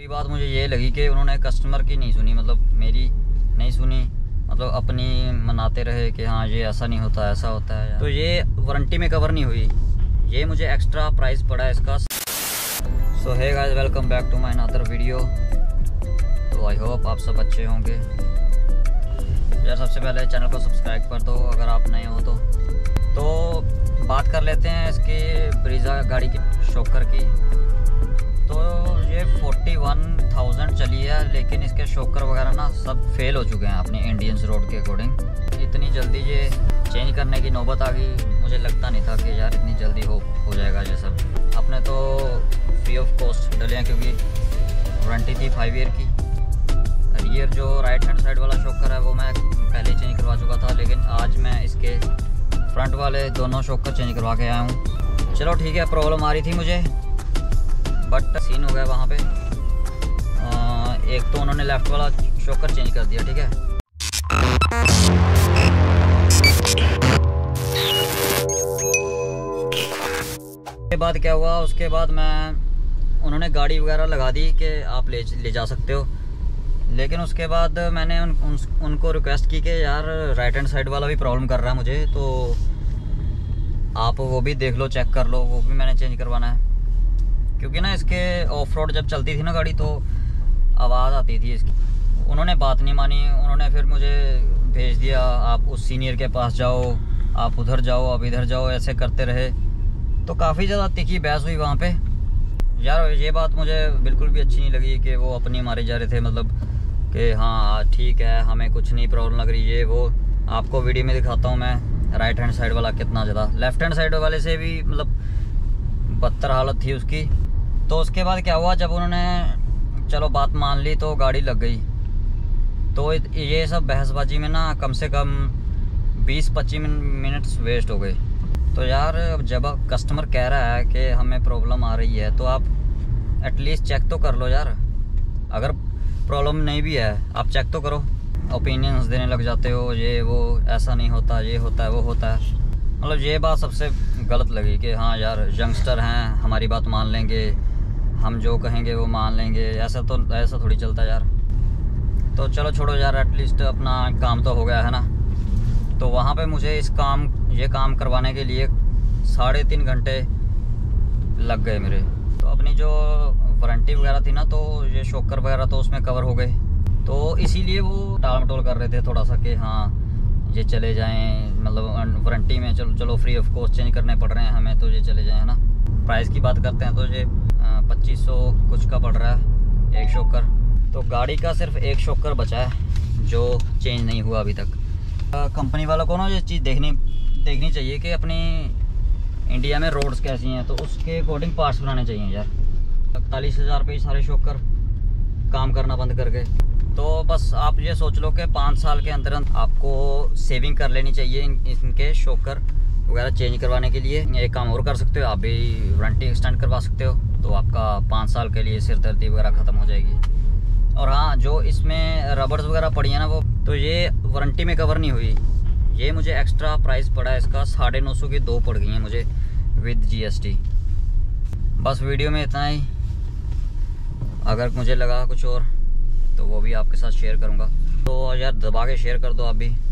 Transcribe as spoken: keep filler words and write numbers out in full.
बुरी बात मुझे ये लगी कि उन्होंने कस्टमर की नहीं सुनी, मतलब मेरी नहीं सुनी, मतलब अपनी मनाते रहे कि हाँ ये ऐसा नहीं होता ऐसा होता है, तो ये वारंटी में कवर नहीं हुई, ये मुझे एक्स्ट्रा प्राइस पड़ा इसका। So hey guys, welcome back to my another video. तो आई होप आप सब अच्छे होंगे यार। सबसे पहले चैनल को सब्सक्राइब कर दो अगर आप नए हो तो। तो बात कर लेते हैं इसकी ब्रीजा गाड़ी की शॉकर की। तो ये फोर्टी वन थाउजेंड चली है, लेकिन इसके शॉकर वगैरह ना सब फेल हो चुके हैं अपने इंडियंस रोड के अकॉर्डिंग। इतनी जल्दी ये चेंज करने की नौबत आ गई, मुझे लगता नहीं था कि यार इतनी जल्दी हो हो जाएगा ये सब। अपने तो फ्री ऑफ कॉस्ट डले हैं क्योंकि वारंटी थी फाइव ईयर की। रियर जो राइट हैंड साइड वाला शॉकर है वो मैं पहले ही चेंज करवा चुका था, लेकिन आज मैं इसके फ्रंट वाले दोनों शॉकर चेंज करवा के आया हूँ। चलो ठीक है, प्रॉब्लम आ रही थी मुझे बट सीन हो गया वहाँ पे। आ, एक तो उन्होंने लेफ़्ट वाला शॉकर चेंज कर दिया, ठीक है। उसके बाद क्या हुआ, उसके बाद मैं उन्होंने गाड़ी वगैरह लगा दी कि आप ले ले जा सकते हो, लेकिन उसके बाद मैंने उन, उन, उनको रिक्वेस्ट की कि यार राइट हैंड साइड वाला भी प्रॉब्लम कर रहा है मुझे, तो आप वो भी देख लो, चेक कर लो, वो भी मैंने चेंज करवाना है। क्योंकि ना इसके ऑफ रोड जब चलती थी ना गाड़ी तो आवाज़ आती थी इसकी। उन्होंने बात नहीं मानी, उन्होंने फिर मुझे भेज दिया आप उस सीनियर के पास जाओ, आप उधर जाओ, आप इधर जाओ, ऐसे करते रहे। तो काफ़ी ज़्यादा तीखी बहस हुई वहाँ पे यार। ये बात मुझे बिल्कुल भी अच्छी नहीं लगी कि वो अपनी मारे जा रहे थे, मतलब कि हाँ ठीक है हमें कुछ नहीं प्रॉब्लम लग रही है वो। आपको वीडियो में दिखाता हूँ मैं राइट हैंड साइड वाला कितना ज़्यादा, लेफ़्ट हैंड साइड वाले से भी मतलब बदतर हालत थी उसकी। तो उसके बाद क्या हुआ, जब उन्होंने चलो बात मान ली तो गाड़ी लग गई। तो ये सब बहसबाजी में ना कम से कम बीस पच्चीस मिनट्स वेस्ट हो गए। तो यार जब कस्टमर कह रहा है कि हमें प्रॉब्लम आ रही है तो आप एटलीस्ट चेक तो कर लो यार। अगर प्रॉब्लम नहीं भी है आप चेक तो करो। ओपिनियंस देने लग जाते हो, ये वो ऐसा नहीं होता, ये होता है वो होता है। मतलब ये बात सबसे गलत लगी कि हाँ यार यंगस्टर हैं, हमारी बात मान लेंगे, हम जो कहेंगे वो मान लेंगे, ऐसा तो ऐसा थोड़ी चलता यार। तो चलो छोड़ो यार, एटलीस्ट अपना काम तो हो गया है ना। तो वहाँ पे मुझे इस काम ये काम करवाने के लिए साढ़े तीन घंटे लग गए मेरे। तो अपनी जो वारंटी वगैरह थी ना, तो ये शॉकर वगैरह तो उसमें कवर हो गए। तो इसीलिए वो टाल मटोल कर रहे थे थोड़ा सा कि हाँ ये चले जाएं, मतलब वारंटी में चलो चलो फ्री ऑफ कॉस्ट चेंज करने पड़ रहे हैं हमें, तो ये चले जाएं, है ना। प्राइस की बात करते हैं तो ये पच्चीस सौ कुछ का पड़ रहा है एक शॉकर। तो गाड़ी का सिर्फ एक शॉकर बचा है जो चेंज नहीं हुआ अभी तक। कंपनी वालों को ना ये चीज़ देखनी देखनी चाहिए कि अपनी इंडिया में रोड्स कैसी हैं, तो उसके अकॉर्डिंग पार्ट्स बनाने चाहिए यार। इकतालीस हज़ार रुपये सारे शॉकर काम करना बंद कर गए। तो बस आप ये सोच लो कि पाँच साल के अंदर आपको सेविंग कर लेनी चाहिए इन, इनके शॉकर वगैरह चेंज करवाने के लिए। एक काम और कर सकते हो, आप भी वारंटी एक्सटेंड करवा सकते हो, तो आपका पाँच साल के लिए सिरदर्दी वगैरह ख़त्म हो जाएगी। और हाँ, जो इसमें रबर्स वगैरह पड़ी है ना वो, तो ये वारंटी में कवर नहीं हुई, ये मुझे एक्स्ट्रा प्राइस पड़ा है इसका। साढ़े नौ सौ की दो पड़ गई हैं मुझे विद जीएसटी। बस वीडियो में इतना ही। अगर मुझे लगा कुछ और तो वो भी आपके साथ शेयर करूँगा। तो यार दबा के शेयर कर दो आप भी।